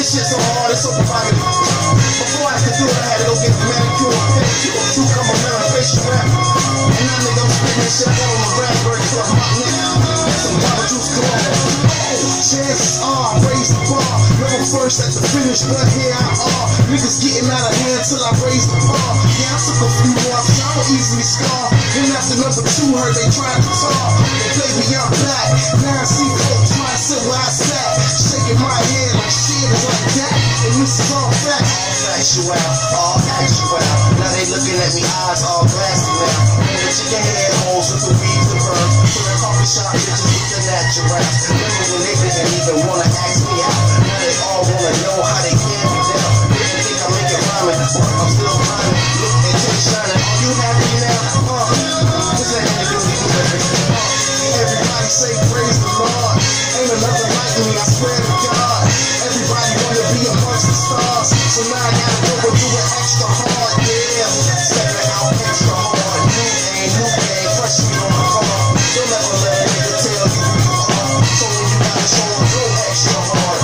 this shit so hard, it's so provocative. Before I could do it, I had to go get a manicure and pedicure. You come around and facial rap. And now nigga, I'm spitting this shit. I got on my Raspberry Club hot nigga. And some Baba Juice cologne. Chances are I raised the bar. Never first at the finish, but here I are. Niggas getting out of hand till I raise the bar. Yeah, I took a few more, cause I don't easily scar. Then after number 2 heard they tried to talk. They played me out back. Now I see folks trying to sit where I sat. Shaking my head like shit is like that. And this is all fact. All factual, all actual. Now they looking at me, eyes all glassy now. And the chicken head holes with the weeds and birds. To the coffee shop, bitches with the natural. Remember when they didn't even wanna ask me out. Now they all wanna know how they can be down. They didn't think I make it rhyming, but I'm still rhyming. Look at you shining. Are you happy now? This ain't any good everybody say praise the Lord. Ain't another like me, I swear to God. Everybody wanna be amongst the stars. So now I gotta go and do it extra hard, yeah. Stepping out extra hard. New game, fresh meat on the car. Don't ever let a nigga tell you who you are. So when you gotta show them, go extra hard.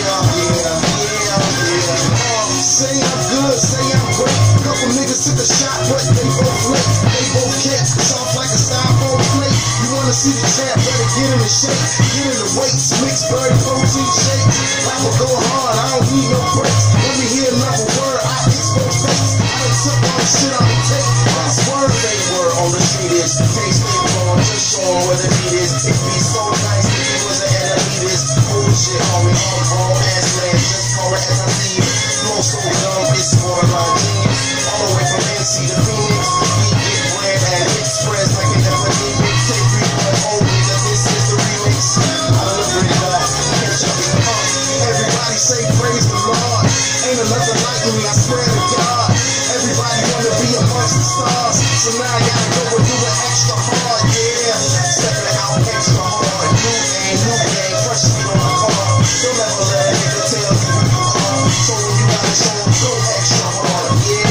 Say I'm good, say I'm great. Couple niggas took a shot, but they both late. They both kept soft like a styrofoam plate. You wanna see the champ, better get in the shape. Get in the weights, mixed berry protein shakes. Life will go hard, I don't need no breaks. Let me hear another word, I expose fakes. I done took all the shit on the tape. Last word, they were on the street is. Taste they wrong, just show them where the beat is. It be so nice if it was an enemy this. Bullshit, homie, all ass man, just call it as I see it. Flow so dumb, it's borderline genius. All the way from NC to Phoenix. We get bread and express like an epidemic. Take 3 old nigga, this is the remix. I deliver it up, catch up in the everybody say praise the Lord. Ain't another like me, I swear to God. Everybody wanna be amongst the stars. So now I gotta go and do it extra hard, yeah. Stepping out extra hard. New game, fresh meat on the car. Don't ever let a nigga tell you who you are. So when you gotta show them, go extra hard, yeah.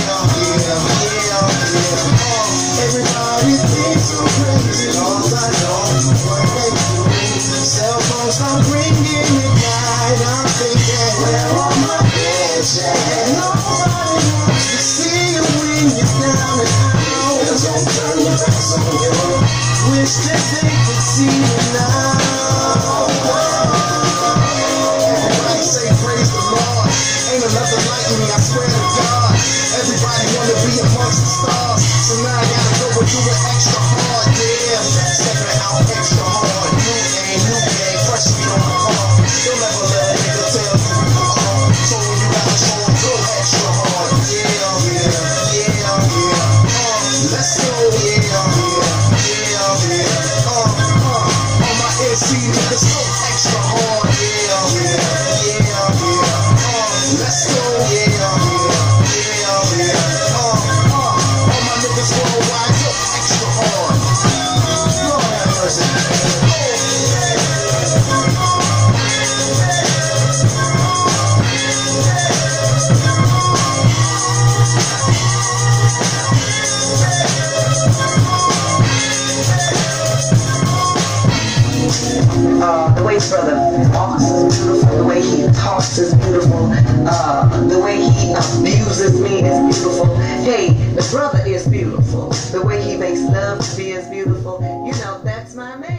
Everybody thinks I'm crazy, all I know what they do. Cell phones start ringing at night. I'm thinking, where are my bitches? Nobody wants to see you when you're down and out. Don't turn your backs on you. Wish that they could see you now. Everybody say praise the Lord. Ain't another like me, I swear to God. Everybody wanna be amongst the stars. So now I gotta go and do it extra hard, yeah. Stepping out extra hard. New game, fresh meat on the car. Don't ever let a nigga tell you who you are. So when you gotta show them, go extra hard, yeah. Let's go, on my NC niggas, go extra hard, let's go, all my niggas worldwide, go extra hard. Lord have mercy. The way brother walks is beautiful. The way he talks is beautiful. The way he abuses me is beautiful. Hey, the brother is beautiful. The way he makes love to me is beautiful. You know, that's my man.